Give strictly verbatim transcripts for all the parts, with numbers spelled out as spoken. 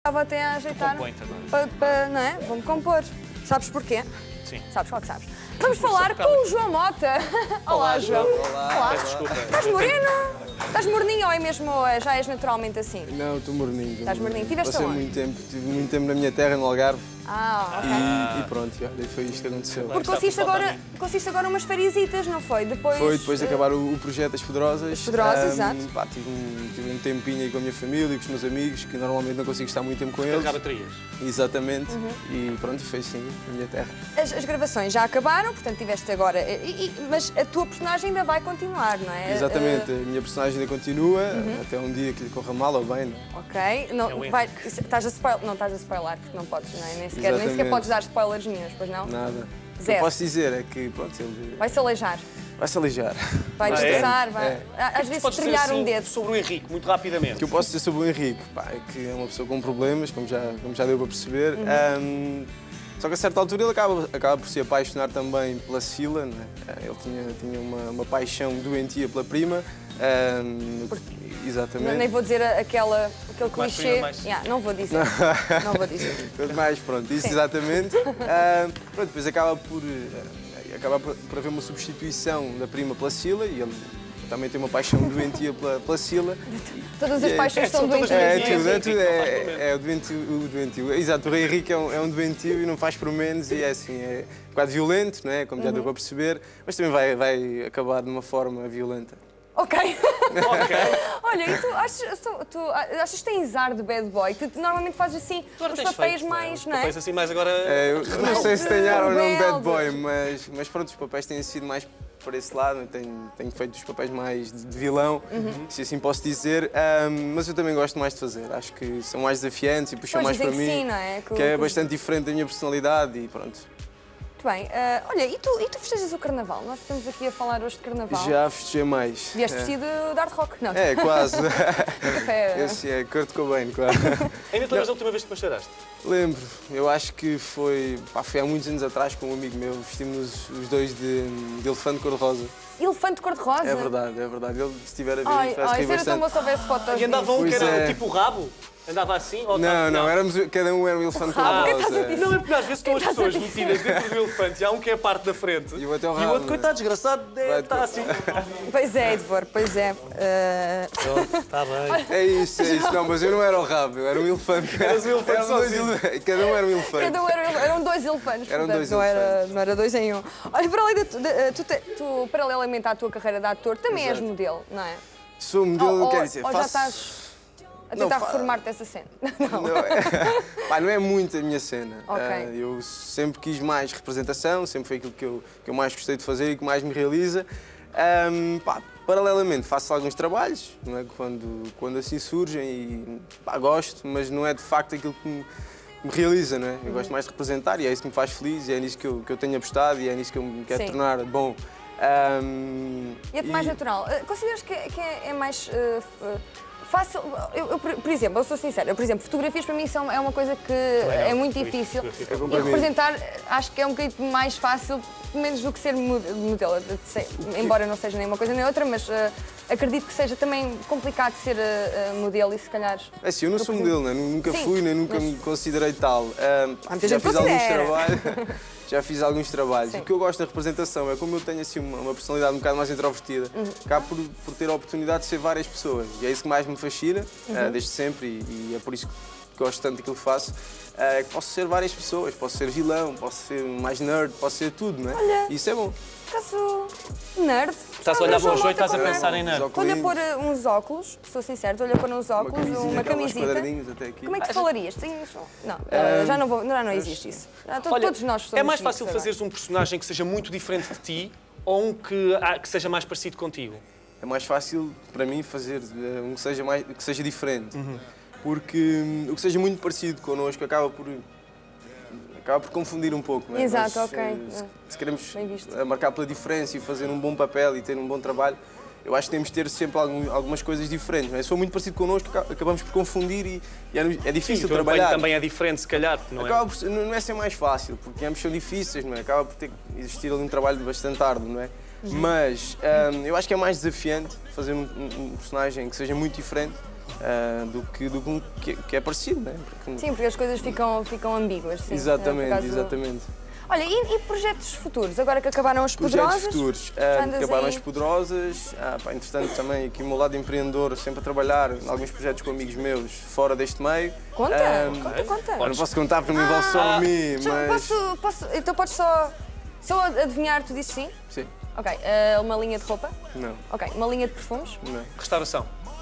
Estava até a ajeitar. Compõe-te agora. Pa, pa, não é? Vou-me compor. Sabes porquê? Sim. Sabes qual que sabes? Vamos falar com o João Mota. Olá, João. Olá. Olá. Peço desculpa. Estás moreno? Estás morninho ou é mesmo, já és naturalmente assim? Não, estou morninho. Estás morninho. Tiveste Passei aonde? muito tempo, tive muito tempo na minha terra, no Algarve, Ah, ok. e, e pronto, e olha, foi isto que aconteceu. Porque conseguiste agora, conseguiste agora umas fériasitas, não foi? Depois, Foi depois de eh, acabar o, o projeto Das Poderosas. As Poderosas, ahm, exato. Pá, tive, um, tive um tempinho aí com a minha família e com os meus amigos, que normalmente não consigo estar muito tempo com eles. Carregar baterias. Exatamente. Uhum. E pronto, foi assim, na minha terra. As, as gravações já acabaram, portanto tiveste agora. E, e- mas a tua personagem ainda vai continuar, não é? Exatamente, Eh, a minha personagem ainda continua, Uhum. até um dia que lhe corra mal ou bem. Não é? ok. Não, É o vai, estás a spoiler, não estás a spoiler, porque não podes, não é? Nem sequer, nem sequer Exatamente. podes dar spoilers nenhums, pois não? Nada. O que Zero. eu posso dizer é que, pronto, ele Vai-se aleijar, vai se alijar. vai Ah, é? destroçar, vai. É. Às vezes Podes dizer trilhar assim um dedo. sobre o Henrique, muito O rapidamente. que eu posso dizer sobre o Henrique, pá, é que é uma pessoa com problemas, como já, como já deu para perceber. Uhum. Ahm, só que a certa altura ele acaba, acaba por se apaixonar também pela Sila, não é? Ele tinha, tinha uma, uma paixão doentia pela prima. ahm, exatamente. Não, nem vou dizer aquela, aquele Mais clichê. prima, mais- Yeah, não vou dizer. não vou dizer. Tudo mais, pronto, isso Sim. exatamente. Ahm, pronto, depois acaba por, eh, acaba por, por haver uma substituição da prima pela Sila e ele também tem uma paixão doentia pela, pela Sila. Todas as É, paixões é, são são todas doentias. É, Sim, tudo, sim, é, sim, tudo, não faz é, problema. é o doentio, o doentio. Exato, o Rei Henrique é um, é um doentio e não faz por menos e é assim, é quase violento, não é? Como já deu para perceber, mas também vai, vai acabar de uma forma violenta. Ok. Ok. Olha, e tu achas, tu, tu achas que tens ar de bad boy? Que tu normalmente fazes assim Agora os tens papéis feito, mais, Os não é? papéis assim mais agora... É, eu não sei se tem ar ou não bad boy, Rebeldes. mas, mas pronto, os papéis têm sido mais por esse lado, eu tenho, tenho feito os papéis mais de, de vilão, se assim posso dizer, Ahm, mas eu também gosto mais de fazer, acho que são mais desafiantes e puxam Pois mais dizem para que mim, sim, não é? que é o- bastante diferente da minha personalidade e pronto. Muito bem. Ah, olha, e tu, e tu festejas o carnaval? Nós estamos aqui a falar hoje de carnaval. Já festejei mais. Vieste É. vestido de hard rock, não? É, quase. Café. Esse é Kurt Cobain, claro. Ainda te lembras da última vez que te pasteiraste? Lembro, eu acho que foi, pá, foi há muitos anos atrás com um amigo meu, vestimos os dois de, de elefante cor-de-rosa. Elefante cor-de-rosa. É verdade, é verdade. Ele, se estiver a ver, Ai, faz ai, rir se era tão bastante. bom se houvesse fotos E andava um Pois que era é. tipo o rabo? Andava assim? Ou Não, tá- não, éramos, cada um era um elefante rabo, o que é que estás a cor-de-rosa. dizer? Não, é porque às vezes estão as Estás a pessoas dizer? metidas dentro do elefante e há um que é a parte da frente. E o outro é o E rabo, o outro, né? coitado, desgraçado, deve Vai- estar assim. Pois é, Edvor, pois é. Ah, Pronto, está bem. É isso, é isso. Não, mas eu não era o rabo, eu era um elefante. Eras um elefante Eram dois sozinho. ele- Cada um era um elefante. Cada um era, eram dois elefantes, Eram portanto, dois não, era, elefantes. não era dois em um. Olha, para além de, tu, de- tu, te- tu, paralelamente à tua carreira de ator, também és Exato. modelo, não é? Sou modelo, ou, quer ou- dizer, ou já faço... estás a Não, tentar fa- reformar-te dessa cena? Não. Não é, pá, não é muito a minha cena. Ok. Ah, eu sempre quis mais representação, sempre foi aquilo que eu, que eu mais gostei de fazer e que mais me realiza. Ahm, pá, paralelamente faço alguns trabalhos, não é? quando, quando assim surgem e pá, gosto, mas não é de facto aquilo que me, me realiza. Não é? Eu gosto mais de representar e é isso que me faz feliz e é nisso que eu, que eu tenho apostado e é nisso que eu me quero Sim. tornar bom. Ahm, E é-te mais natural. Uh, Consideras que, que é, é mais uh, uh, fácil? Eu, eu, por por exemplo, eu sou sincera, eu, por exemplo, fotografias para mim são, é uma coisa que é muito difícil. É E como para mim. representar acho que é um bocadinho mais fácil, menos do que ser mo- modelo. Sei, embora não seja nem uma coisa nem outra, mas uh, acredito que seja também complicado ser uh, uh, modelo e se calhar. É assim, eu não sou modelo, né? Nunca Sim, fui, nem nunca mas- me considerei tal. Ahm, pá, muita já gente fiz alguns considera. trabalhos. Já fiz alguns trabalhos. Sim. O que eu gosto da representação é como eu tenho assim, uma, uma personalidade um bocado mais introvertida, Uhum. acabo por, por ter a oportunidade de ser várias pessoas. E é isso que mais me fascina, Uhum. ah, desde sempre, e, e é por isso que gosto tanto daquilo que faço. ah, É que posso ser várias pessoas, posso ser vilão, posso ser mais nerd, posso ser tudo, não é? Olha. E isso é bom. Caso nerd. Estás a olhar para o jogo e estás a Também. pensar em nerd. Os Estou-lhe a óculos, pôr uh, uns óculos, sou sincera, estou-lhe a pôr uns uma óculos, camisinha, uma aquelas camisita. quadradinhos até aqui. Como é que falarias? Tens... Não, uh, Ah, já não, vou, já não existe isso. Já, to- Olha, todos nós somos é mais fácil isso agora. fazeres um personagem que seja muito diferente de ti ou um que, ah, que seja mais parecido contigo? É mais fácil para mim fazer eh, um que seja, mais, que seja diferente. Uhum. Porque hum, o que seja muito parecido connosco acaba por, acaba por confundir um pouco. Não é? Exato, Nós, ok. eh, Se, se queremos Bem visto. eh, marcar pela diferença e fazer um bom papel e ter um bom trabalho, eu acho que temos de ter sempre algum, algumas coisas diferentes. Não é? Se for muito parecido connosco, aca- acabamos por confundir e, e é, é difícil o teu trabalhar. empenho também é diferente, se calhar, não é? Acaba por, ser- não é ser mais fácil, porque ambos são difíceis, não é? Acaba por ter que existir ali um trabalho bastante árduo, não é? Mas hum, eu acho que é mais desafiante fazer um, um- um personagem que seja muito diferente uh, do, que, do que um que, que é parecido, né? Porque... Sim, porque as coisas ficam, ficam ambíguas. Sim. Exatamente, Caso... exatamente. Olha, e, e projetos futuros? Agora que acabaram as poderosas? Projetos futuros. já Uh, andas acabaram aí? as poderosas. Ah, pá, entretanto, também aqui o meu lado empreendedor, sempre a trabalhar em alguns projetos com amigos meus fora deste meio. Conta, Um, conta, conta. Olha, não posso contar porque me envolve só a mim, Já mas... posso, posso, então podes só, só adivinhar, tu disse sim? Sim, Ok, uh, uma linha de roupa? não, Ok, uma linha de perfumes? não. Restauração.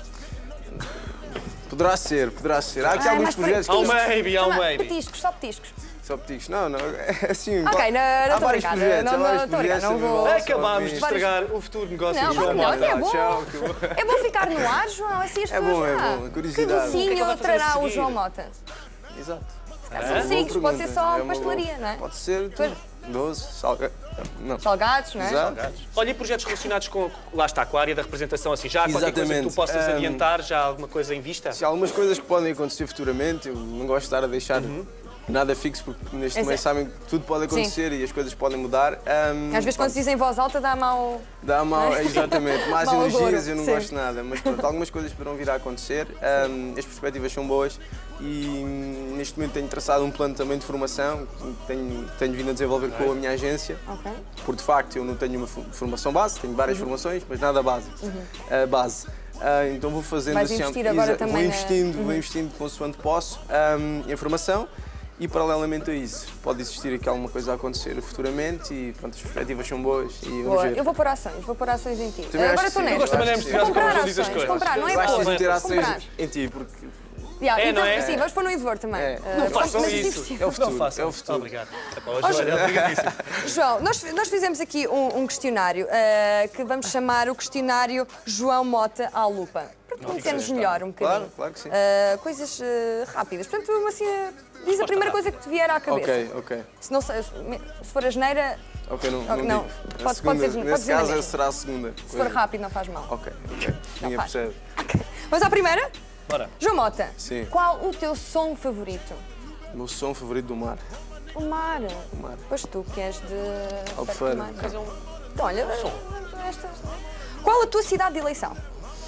Poderá ser, poderá ser. Há aqui Ah, alguns mas projetos... Há um petiscos. maybe, há um Também, maybe. Petiscos, só petiscos. Só petiscos. Não, não, é assim... Ok, pá, não há estou vários brincando. projetos, Não, há não vários estou brincando, projetos não que me vou- envolvem Acabámos de só a mim. estragar o futuro negócio Não, do João não, não, Mota. é bom. Tchau, que bom. É bom ficar no ar, João, assim as É pessoas bom, é já. bom, Que curiosidade. O que é que ele docinho vai fazer trará a o seguir? João Mota? Exato. São Boa cicos, pode ser pergunta. só É uma pastelaria, boa- não é? Pode ser tudo. Doce, salga... Não. Salgados, não é? Exato. Olha, e projetos relacionados com, lá está, com a área da representação, assim, já há qualquer coisa que tu Exatamente. possas Um, adiantar, já há alguma coisa em vista? Se há algumas coisas que podem acontecer futuramente, eu não gosto de estar a deixar Uhum. nada fixo, porque neste Esse meio é- sabem que tudo pode acontecer e as coisas podem mudar. Um, Às vezes quando se diz em voz alta dá mal... Dá mal, exatamente, más Mau energias, agouro, eu não sim. gosto de nada, mas pronto, algumas coisas poderão vir a acontecer, um, as perspectivas são boas e hum, neste momento tenho traçado um plano também de formação, que tenho, tenho vindo a desenvolver com a minha agência, Ok. porque de facto eu não tenho uma fu- formação base, tenho várias Uhum. formações, mas nada base. Uh, base. Uh, então vou fazendo Vais assim, investir agora exa- também vou na- investindo, Uhum. vou investindo consoante posso um, em formação. E paralelamente a isso, pode existir aqui alguma coisa a acontecer futuramente e pronto, as perspectivas são boas e vamos Boa. ver. Eu vou pôr ações, vou pôr ações em ti. Também Agora acho estou que sim. nesta. Eu gosto também de acho que sim. entusiasmo Comprar quando o João diz as ações, coisas. comprar, não é Eu acho que pôr. tens de ter ações Comprar. em ti, porque Yeah, É, então, não é? Sim, vamos pôr no Ivor também. É. Uh, Não façam mas isso. sim, sim. é o futuro. Não façam. É o futuro. Obrigado. Epá, o João é obrigadíssimo. João, nós, nós fizemos aqui um, um questionário uh, que vamos chamar o questionário João Mota à lupa. Para te conhecermos melhor um bocadinho. Claro, claro que sim. Uh, coisas uh, rápidas. Portanto, assim, uh, diz a primeira coisa que te vier à cabeça. Ok, ok. Se, não, sei- se, se for asneira, Ok, não, Ok, não, não. digo. A Pode- segunda, pode ser- pode nesse dizer na caso mesma. será a segunda. se for rápido, não faz mal. Ok, ok. Ninguém faz. percebe. Vamos à primeira? Bora. João Mota, Sim. qual o teu som favorito? O meu som favorito do mar. O mar. O mar. Pois tu, que és de... Albufeira. perto do mar. Fazer um Então, olha, som. vamos a estas. Qual a tua cidade de eleição?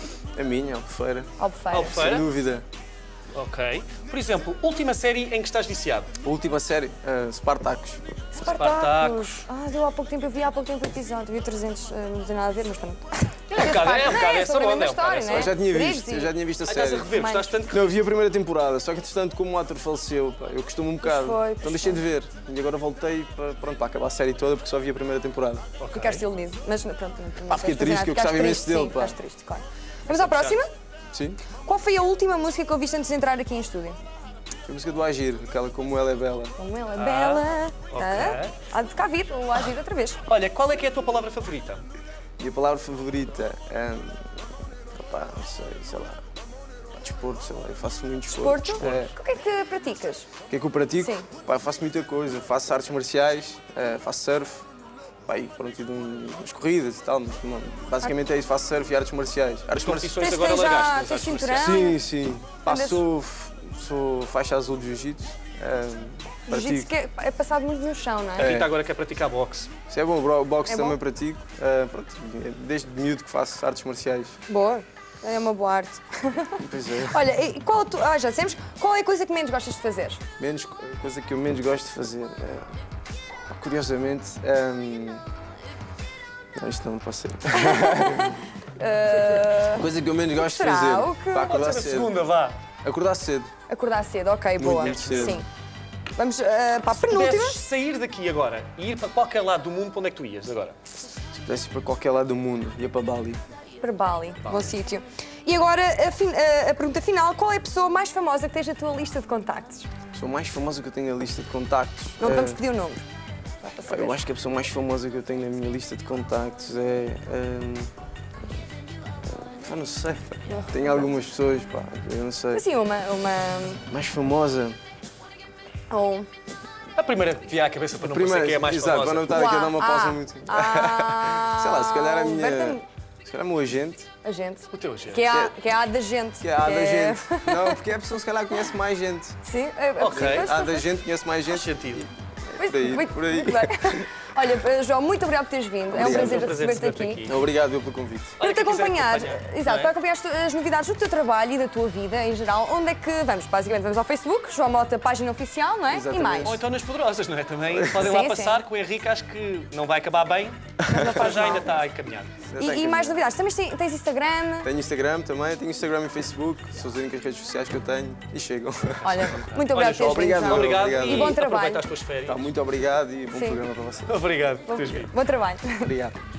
A minha, Albufeira. Albufeira. Albufeira. Sem dúvida. Ok. Por exemplo, última série em que estás viciado? A última série, uh, Spartacus. Spartacus. Ah, deu há pouco tempo, eu vi há pouco tempo o episódio, vi trezentos, eh, não tem nada a ver, mas pronto. É um bocado, é um bocado é essa sobre a onda, mesma é um bocado história, essa não é? Eu já tinha Gregos visto, e- eu já tinha visto a Ah, estás a série. rever, Mãe. gostaste tanto que... Não, eu vi a primeira temporada, só que entretanto como o ator faleceu, pá, eu costumo um bocado. foi, pois então deixei de ver. E agora voltei para, pronto, para acabar a série toda porque só vi a primeira temporada. Ficaste iludido, mas pronto. Não, não Pá, fiquei tens de fazer triste, que eu nada. gostava Ficaste imenso triste, dele, sim, pá. Ficaste triste, claro. Vamos à próxima? Sim? Qual foi a última música que ouviste antes de entrar aqui em estúdio? Foi a música do Agir, aquela Como Ela é Bela. Como ela é bela. ok. Ah, há de cá vir, o agir outra vez. Olha, qual é que é a tua palavra favorita? E a palavra favorita, hum, opá, não sei, sei lá, pá, desporto, sei lá, eu faço muito desporto. Desporto? É. O que é que praticas? O que é que eu pratico? Sim. Pá, eu faço muita coisa, faço artes marciais, eh, faço surf, pá, e pronto, e de um- umas corridas e tal, mas não, basicamente é isso, faço surf e artes marciais. Artes marciais. Competições Tens- agora tens já- largaste. nas tens artes cinturão? marciais. Sim, sim. Pá, Andas- sou, sou faixa azul de jiu-jitsu. eh, Jiu-jitsu pratico. que é, é passado muito no chão, não é? A Rita agora quer praticar boxe. Isso é bom, bro, boxe É também bom? pratico. eh, pronto, desde miúdo que faço artes marciais. Boa. É uma boa arte. Pois é. Olha, e qual a tu... ah, já dissemos. Qual é a coisa que menos gostas de fazer? Menos, a coisa que eu menos gosto de fazer, eh, curiosamente, ehm, não, isto não pode ser. A coisa que eu menos gosto de será? fazer, O que- pá, acordar Na cedo. segunda, vá. Acordar cedo. Acordar cedo, ok, boa. muito cedo. Sim. Vamos ah, para a penúltima. Pudesses sair daqui agora e ir para qualquer lado do mundo, para onde é que tu ias agora? Se pudesse ir para qualquer lado do mundo, ia para Bali. Para Bali, bom sítio. E agora a, fin- a- a pergunta final: qual é a pessoa mais famosa que tens na tua lista de contactos? A pessoa mais famosa que eu tenho na lista de contactos. Não te eh, vamos pedir o número. Só para pá, saber. eu acho que a pessoa mais famosa que eu tenho na minha lista de contactos é. ehm, ah, não sei, pá. Tenho algumas pessoas, pá, eu não sei. Assim, uma. uma Mais famosa. ou... A primeira que vier à cabeça para não parecer que é a mais exato, para famosa. não estar aqui a dar uma pausa Ah, muito. ah, Sei lá, se calhar a minha. Berta- Se calhar o meu agente. A gente. O teu gente. Que é a, que é a da gente. Que é a da gente. Não, porque é a pessoa que se calhar conhece mais gente. Sim, é, é Ok. possível, A da pois, gente conhece mais Faz gente. sentido. pois, por aí, muito- por aí. muito bem. Olha, João, muito obrigado por teres vindo. É um Obrigado. prazer É um prazer receber-te receber-te aqui. Obrigado eu pelo convite. Para te quem quiser acompanhar, acompanhar, exato, não é? para acompanhar as novidades do teu trabalho e da tua vida em geral, onde é que vamos? Basicamente vamos ao Facebook, João Mota, página oficial, não é? Exatamente. E mais. Ou então nas Poderosas, não é? Também podem Sim, lá sim. passar, que o Henrique acho que não vai acabar bem, mas faz já mal. ainda está encaminhado. Já E, tem e que- mais novidades. Também tens tens Instagram. Tenho Instagram também, tenho Instagram e Facebook, são as únicas redes sociais que eu tenho e chegam. Olha, muito Olha, obrigado por João, teres vindo. obrigado, João. Obrigado, Obrigado. e, E bom trabalho. aproveita as tuas férias. Tá, muito obrigado e bom Sim. programa para vocês. Obrigado por teres vindo. Bom trabalho. Obrigado.